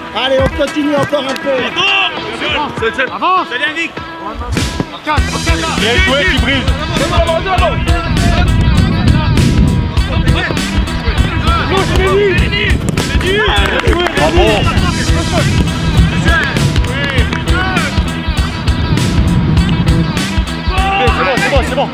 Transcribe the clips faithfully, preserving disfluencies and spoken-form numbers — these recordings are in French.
Allez, on continue encore un peu. Avance. Salut Vic. Bien joué qui brille. Bravo. C'est bon, c'est bon, c'est bon.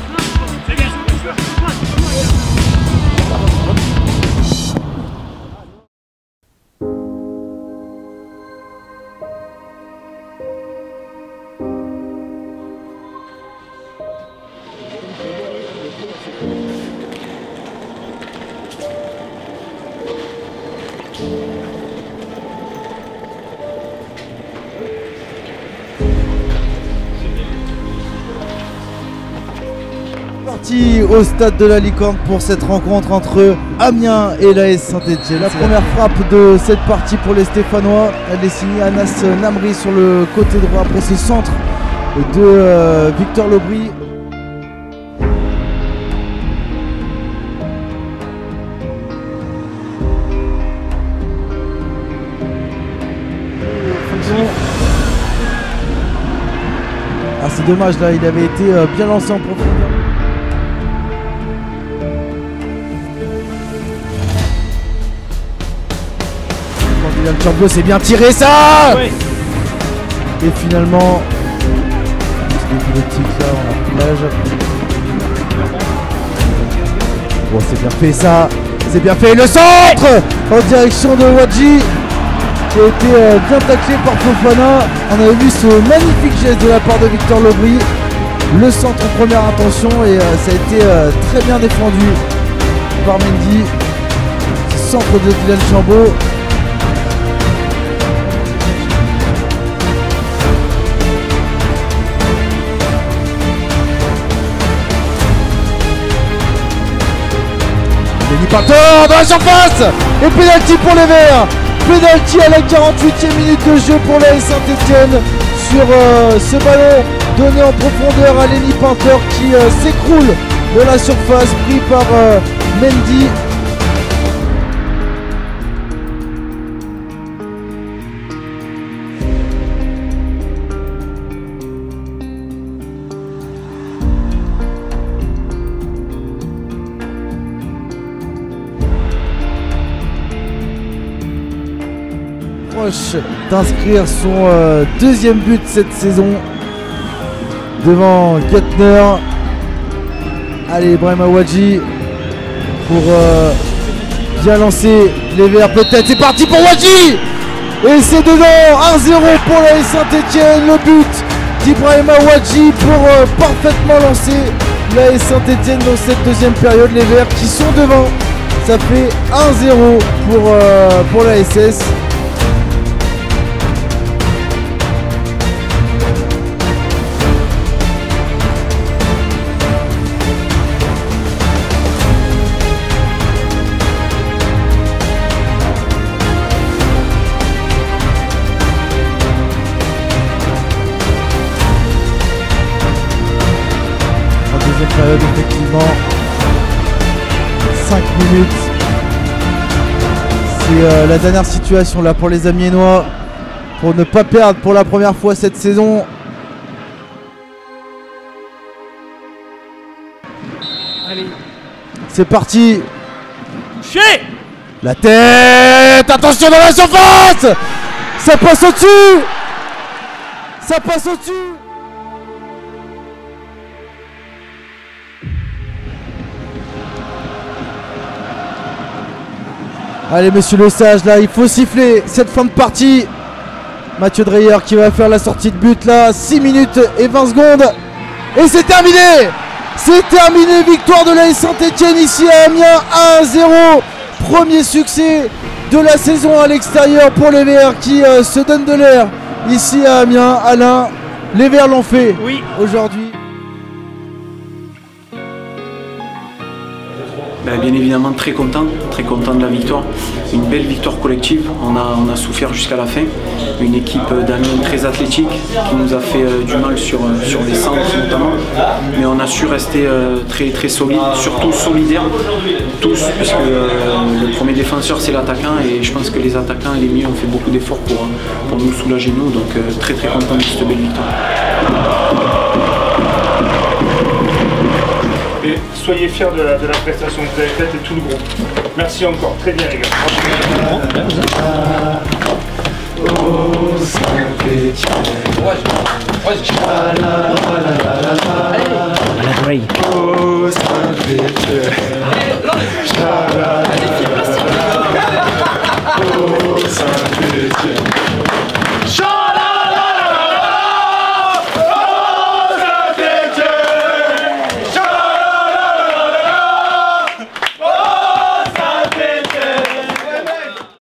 Parti au stade de la Licorne pour cette rencontre entre Amiens et l'A S Saint-Etienne. La première frappe de cette partie pour les Stéphanois, elle est signée Anas Namri sur le côté droit après ce centre de euh, Victor Lobry. Ah, c'est dommage, là il avait été euh, bien lancé en profondeur. Le Champion c'est bien tiré ça oui. Et finalement c'est des politiques là, on a pris l'âge. Bon c'est bien fait ça, c'est bien fait, le centre en direction de Wadji qui a été euh, bien taclé par Fofana. On avait vu ce magnifique geste de la part de Victor Lobry. Le centre en première intention et euh, ça a été euh, très bien défendu par Mendy. Centre de Dylan Chambaud. Panthor dans la surface et pénalty pour les Verts. Pénalty à la quarante-huitième minute de jeu pour l'A S Saint-Etienne sur euh, ce ballon donné en profondeur à Lenny Panthor qui euh, s'écroule de la surface, pris par euh, Mendy. D'inscrire son euh, deuxième but cette saison devant Gettner. Allez, Ibrahima Wadji pour euh, bien lancer les Verts peut-être. C'est parti pour Wadji et c'est dedans. Un zéro pour l'A S Saint-Etienne. Le but d'Ibrahima Wadji pour euh, parfaitement lancer l'A S Saint-Etienne dans cette deuxième période. Les Verts qui sont devant. Ça fait un zéro pour, euh, pour l'A S S. Période effectivement cinq minutes. C'est euh, la dernière situation là pour les Amiénois pour ne pas perdre pour la première fois cette saison. Allez. C'est parti. Touché. La tête. Attention dans la surface. Ça passe au-dessus. Ça passe au-dessus. Allez monsieur Le Sage, là il faut siffler cette fin de partie. Mathieu Dreyer qui va faire la sortie de but là, six minutes et vingt secondes. Et c'est terminé. C'est terminé, victoire de l'A S Saint-Etienne ici à Amiens, un zéro. Premier succès de la saison à l'extérieur pour les Verts qui euh, se donnent de l'air ici à Amiens. Alain, les Verts l'ont fait oui. Aujourd'hui. Ben, bien évidemment très content, très content de la victoire. Une belle victoire collective, on a, on a souffert jusqu'à la fin. Une équipe d'Amiens très athlétique qui nous a fait euh, du mal sur, euh, sur les centres notamment. Mais on a su rester euh, très, très solide, surtout solidaires tous, puisque euh, le premier défenseur c'est l'attaquant et je pense que les attaquants et les milieux ont fait beaucoup d'efforts pour, pour nous soulager nous, donc euh, très très content de cette belle victoire. Et soyez fiers de la, de la prestation que vous avez faite et tout le groupe. Merci encore, très bien les gars. À la